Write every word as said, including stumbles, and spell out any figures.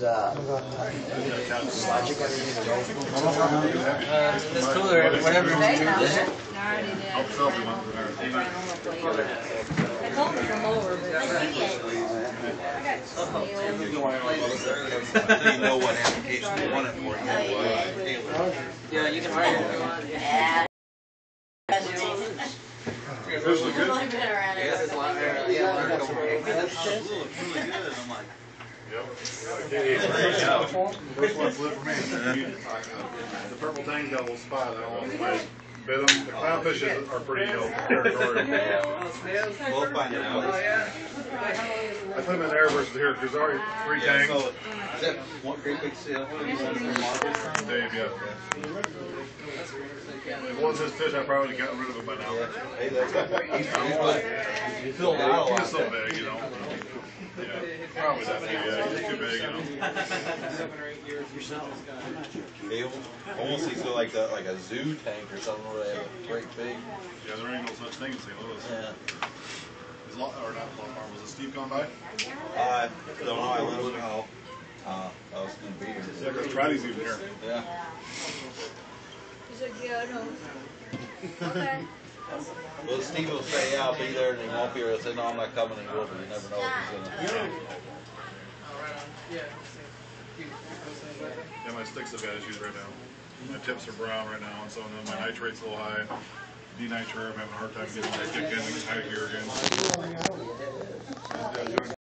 is uh, logic underneath the rope. Uh, this cooler, whatever. I told him to come over, but I You know what application you want it for. Yeah, you can hire it if you want. yeah. Officially good? Yeah, it's a lot better. Yeah, It looks really good. I'm like, Yep. First one flew for me. The purple tang's got a little spot. I don't want to bit them. The clownfishes are pretty you know, territorial. we'll find it out. I put them in there versus here because there's already three Yeah, tangs. so, is that one great big seal? Dave, yeah. If it was his fish, I probably would have gotten rid of him by now. Hey, that's he's, he's filled out a He's lot. so big, you know. Yeah, probably that big. Yeah, he's too big, you know. They almost seems like the, like a zoo tank or something where they have a great big. Yeah, there ain't no such thing as Saint Louis. Yeah. Is Law, or not Law Farm, was it Steve gone by? I don't know. I let him know. Uh, I was going to be here. Yeah, because Fridays even here. Yeah. Is it good? Okay. Well, Steve will say, yeah, I'll be there, and he won't be here. I said, no, I'm not coming, and he will, but you never know if he's going to. Yeah, my sticks have got issues right now. My tips are brown right now, and so then my nitrate's a little high. Denitro, I'm having a hard time getting my stick in high gear again.